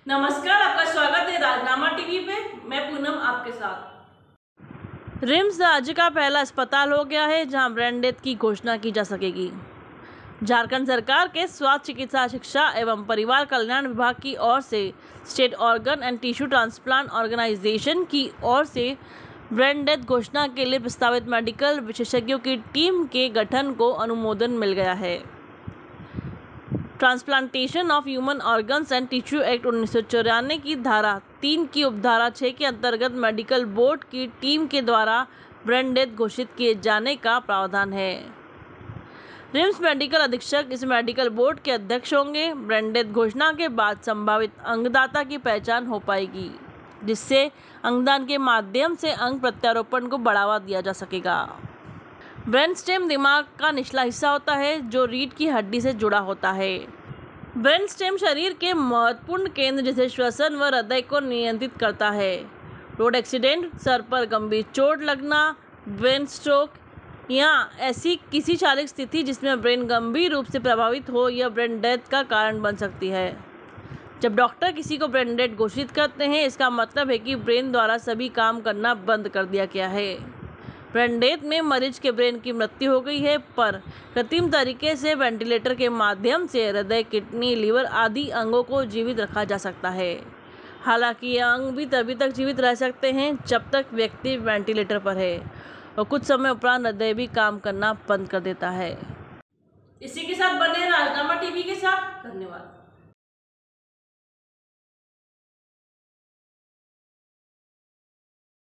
नमस्कार, आपका स्वागत है राजनामा टीवी पे। मैं पूनम आपके साथ। रिम्स राज्य का पहला अस्पताल हो गया है जहां ब्रेन डेथ की घोषणा की जा सकेगी। झारखंड सरकार के स्वास्थ्य चिकित्सा शिक्षा एवं परिवार कल्याण विभाग की ओर से state organ and tissue transplant organisation की ओर से ब्रेन डेथ घोषणा के लिए प्रस्तावित मेडिकल विशेषज्ञों की टीम के गठन को अनुमोदन मिल गया है। Transplantation of human organs and tissue act 1994 की धारा 3 की उपधारा 6 के अंतर्गत मेडिकल बोर्ड की टीम के द्वारा ब्रेन डेथ घोषित किए जाने का प्रावधान है। रिम्स मेडिकल अधीक्षक इस मेडिकल बोर्ड के अध्यक्ष होंगे। ब्रेन डेथ घोषणा के बाद संभावित अंगदाता की पहचान हो पाएगी, जिससे अंगदान के माध्यम से अंग प्रत्यारोपण को बढ़ावा दिया जा सकेगा। ब्रेन स्टेम दिमाग का निचला हिस्सा होता है जो रीढ़ की हड्डी से जुड़ा होता है। ब्रेन स्टेम शरीर के महत्वपूर्ण केंद्र जैसे श्वसन व हृदय को नियंत्रित करता है। रोड एक्सीडेंट, सर पर गंभीर चोट लगना, ब्रेन स्ट्रोक या ऐसी किसी शारीरिक स्थिति जिसमें ब्रेन गंभीर रूप से प्रभावित हो यह ब्रेन डेथ का कारण बन सकती है। जब डॉक्टर किसी को ब्रेन डेथ घोषित करते हैं, इसका मतलब है कि ब्रेन द्वारा सभी काम करना बंद कर दिया गया है। ब्रेन डेथ में मरीज के ब्रेन की मृत्यु हो गई है, पर कृत्रिम तरीके से वेंटिलेटर के माध्यम से हृदय, किडनी, लीवर आदि अंगों को जीवित रखा जा सकता है। हालांकि ये अंग भी तभी तक जीवित रह सकते हैं जब तक व्यक्ति वेंटिलेटर पर है और कुछ समय उपरांत हृदय भी काम करना बंद कर देता है। इसी के साथ बने राजनामा टीवी के साथ। धन्यवाद।